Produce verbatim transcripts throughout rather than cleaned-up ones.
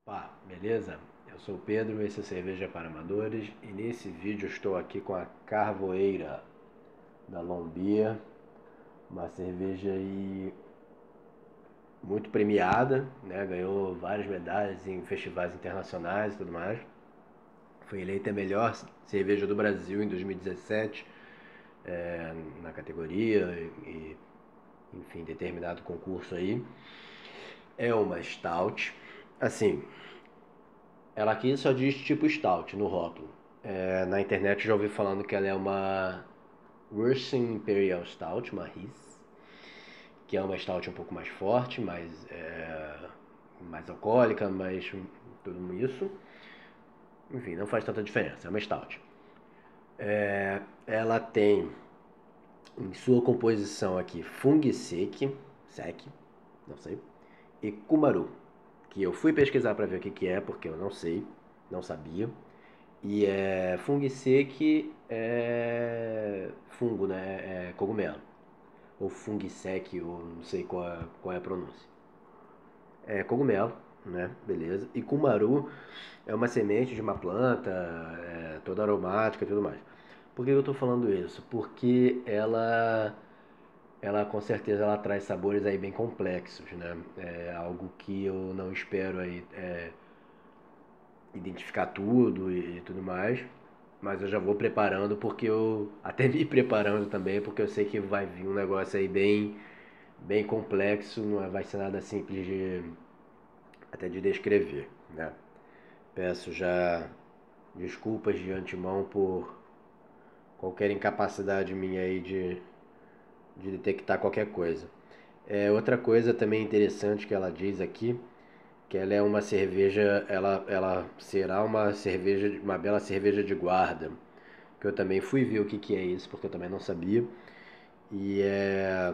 Pá, beleza? Eu sou o Pedro, esse é Cerveja para Amadores e nesse vídeo eu estou aqui com a Carvoeira da Lombia, uma cerveja aí muito premiada, né? Ganhou várias medalhas em festivais internacionais e tudo mais. Foi eleita a melhor cerveja do Brasil em dois mil e dezessete, é, na categoria e, enfim, determinado concurso aí. É uma stout, assim, ela aqui só diz tipo stout no rótulo. É, na internet eu já ouvi falando que ela é uma Russian Imperial Stout, uma Riss, que é uma stout um pouco mais forte, mais, é, mais alcoólica, mais tudo isso. Enfim, não faz tanta diferença, é uma stout. É, ela tem em sua composição aqui Fung Sek, Sek, não sei, e Kumaru, que eu fui pesquisar para ver o que, que é, porque eu não sei, não sabia. E é fungo sec é fungo, né? É cogumelo. Ou fungo sec, ou não sei qual é, qual é a pronúncia. É cogumelo, né? Beleza. E kumaru é uma semente de uma planta, é, toda aromática e tudo mais. Por que eu estou falando isso? Porque ela, ela com certeza ela traz sabores aí bem complexos, né? É algo que eu não espero aí é, identificar tudo e, e tudo mais. Mas eu já vou preparando porque eu. Até me preparando também, porque eu sei que vai vir um negócio aí bem, bem complexo, não vai ser nada simples de. Até de descrever, né? Peço já desculpas de antemão por qualquer incapacidade minha aí de, de detectar qualquer coisa. É, outra coisa também interessante que ela diz aqui, que ela é uma cerveja, ela, ela será uma cerveja, uma bela cerveja de guarda, que eu também fui ver o que, que é isso, porque eu também não sabia. E é,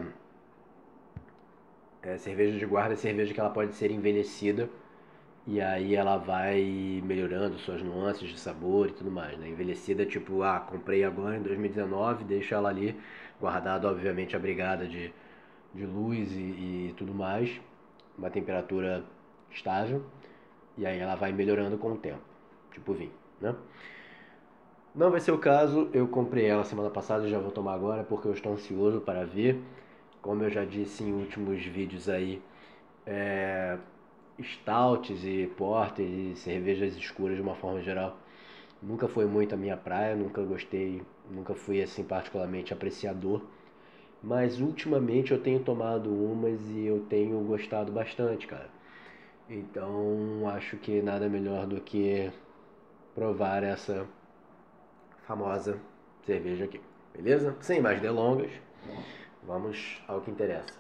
é cerveja de guarda, é cerveja que ela pode ser envelhecida e aí ela vai melhorando suas nuances de sabor e tudo mais, né? Envelhecida tipo, ah, comprei agora em dois mil e dezenove, deixa ela ali guardada, obviamente abrigada de, de luz e, e tudo mais, uma temperatura estável, e aí ela vai melhorando com o tempo, tipo vinho, né? Não vai ser o caso, eu comprei ela semana passada e já vou tomar agora porque eu estou ansioso para ver. Como eu já disse em últimos vídeos aí, é, stouts e porters e cervejas escuras de uma forma geral nunca foi muito a minha praia, nunca gostei, nunca fui assim particularmente apreciador. Mas ultimamente eu tenho tomado umas e eu tenho gostado bastante, cara. Então acho que nada melhor do que provar essa famosa cerveja aqui, beleza? Sem mais delongas, vamos ao que interessa.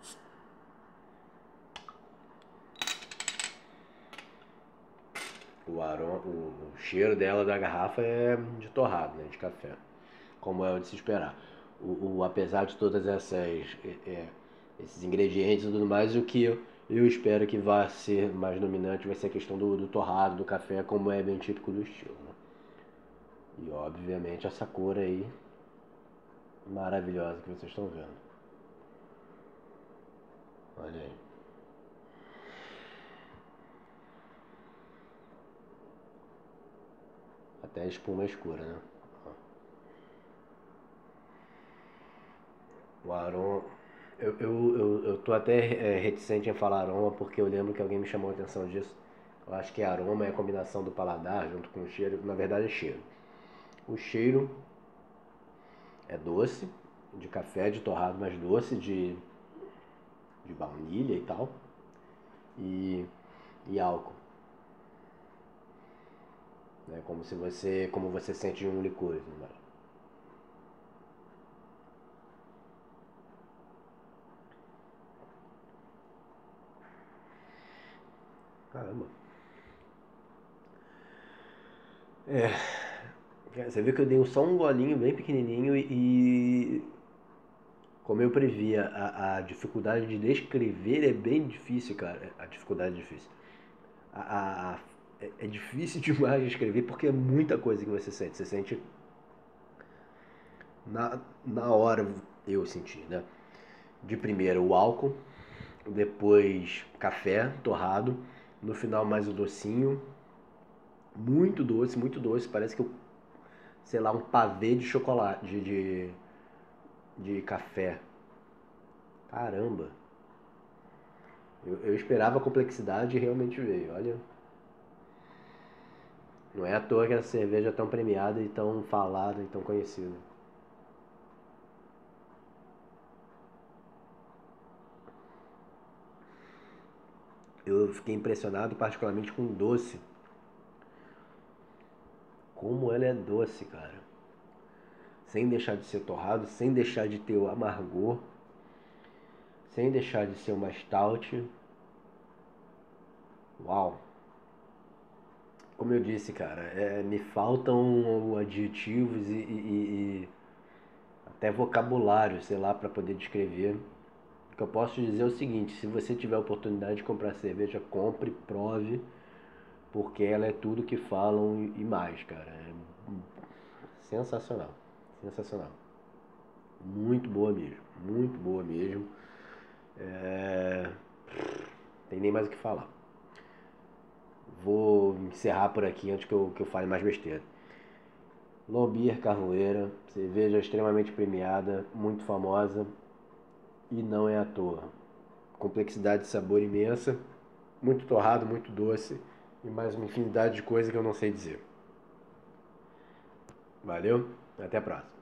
O, aroma, o, o cheiro dela da garrafa é de torrado, né, de café, como é de se esperar. O, o apesar de todas essas é, é, esses ingredientes e tudo mais, o que eu, eu espero que vá ser mais dominante vai ser a questão do, do torrado, do café, como é bem típico do estilo, né? E obviamente essa cor aí maravilhosa que vocês estão vendo. Olha aí. Até a espuma escura, né? O aroma. Eu, eu, eu, eu tô até é, reticente em falar aroma porque eu lembro que alguém me chamou a atenção disso. Eu acho que aroma é a combinação do paladar junto com o cheiro. Na verdade é cheiro. O cheiro é doce, de café, de torrado mais doce, de, de baunilha e tal. E, e álcool. Né? Como se você. Como você sente um licor. Né? Caramba. É, você viu que eu dei só um golinho bem pequenininho e, como eu previa, a, a dificuldade de descrever é bem difícil, cara. A dificuldade é difícil. A, a- a- é, é difícil demais de escrever porque é muita coisa que você sente. Você sente na, na hora, eu senti, né? De primeiro o álcool, depois café torrado, No final mais o docinho. Muito doce, muito doce. Parece que eu, sei lá, um pavê de chocolate, de, de, de café. Caramba. Eu, eu esperava a complexidade e realmente veio. Olha, não é à toa que essa cerveja é tão premiada e tão falada e tão conhecida. Eu fiquei impressionado particularmente com o doce. Como ela é doce, cara. Sem deixar de ser torrado, sem deixar de ter o amargor, sem deixar de ser uma stout. Uau! Como eu disse, cara, é, me faltam adjetivos e, e- e até vocabulário, sei lá, para poder descrever. O que eu posso dizer é o seguinte: se você tiver a oportunidade de comprar cerveja, compre, prove, porque ela é tudo que falam e mais, cara. É sensacional, sensacional. Muito boa mesmo, muito boa mesmo. É... Tem nem mais o que falar. Vou encerrar por aqui antes que eu, que eu fale mais besteira. Lombier Carvoeira, cerveja extremamente premiada, muito famosa e não é à toa. Complexidade de sabor imensa, muito torrado, muito doce e mais uma infinidade de coisas que eu não sei dizer. Valeu, até a próxima.